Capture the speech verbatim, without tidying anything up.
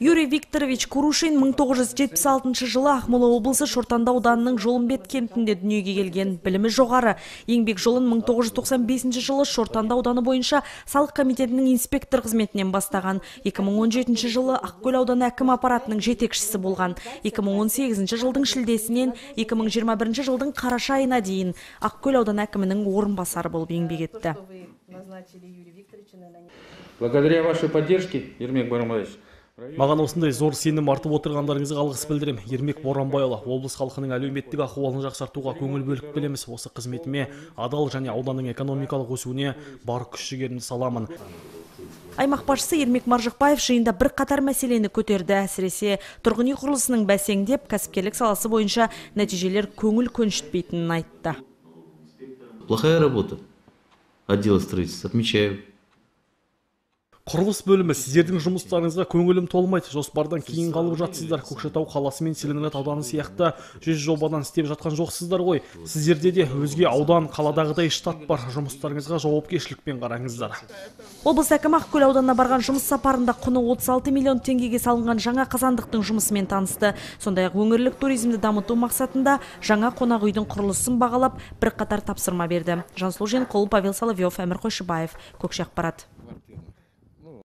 Юрий Викторович Курушин мың тоғыз жүз жетпіс алтыншы жылы Ақмола облысы Шортанды ауданының Жолымбет кентінде дүниеге келген. Білімі жоғары. Еңбек жолын мың тоғыз жүз тоқсан бесінші жылы Шортанды ауданы бойынша салық комитетінің инспектор қызметінен бастаған. екі мың он жетінші жылы Ақкөл ауданы әкім аппаратының жетекшісі болған. екі мың он сегізінші жылдың шілдесінен екі мың жиырма бірінші жылдың қараша айына дейін Ақкөл ауданы әкімінің орынбасары болып еңбек етті. Благодаря вашей поддержке, Ермек Боранбаевич, маған осындай зор сенім артып отырғандарыңызға алғыс білдірем. Ермек Боранбайұлы, облыс халқының әлеуметтік ахуалын жақсартуға көңіл бөліп келеміз. Осы қызметіме адал және ауданның экономикалық өсуіне бар күш-жігерімді саламын. Аймақ басшысы Ермек Маржықпаев жиында бір қатар мәселені көтерді. Әсіресе тұрғын үй құрылысының бәсеңдеп, кәсіпкерлік саласы бойынша нәтижелер көңіл көншітпейтінін айтты. Плохая работа отдела строительства, отмечаю. Құрылыс бөлімі, сіздердің жұмыстарыңызға көңілім толмайды. Жоспардан кейін қалып жатсыздар. Көкшетау қаласы мен Целиноград ауданы сияқты жүз жобадан істеп жатқан жоқсыздар ғой. Сіздерде де өзге аудан, қаладағыдай штат бар. Жұмыстарыңызға жауапкершілікпен қараңыздар. Облыс әкімі Ақкөл ауданына барған жұмыс сапарында құны отыз алты миллион теңгеге салынған жаңа қазандықтың жұмысымен танысты. Сондай-ақ өңірлік туризмді дамыту мақсатында жаңа қонақ үйдің құрылысын бағалап, бір қатар тапсырма берді. Жансұлу Женқұл, Павел Соловьев, Әмір Қойшыбаев, Көкше ақпарат.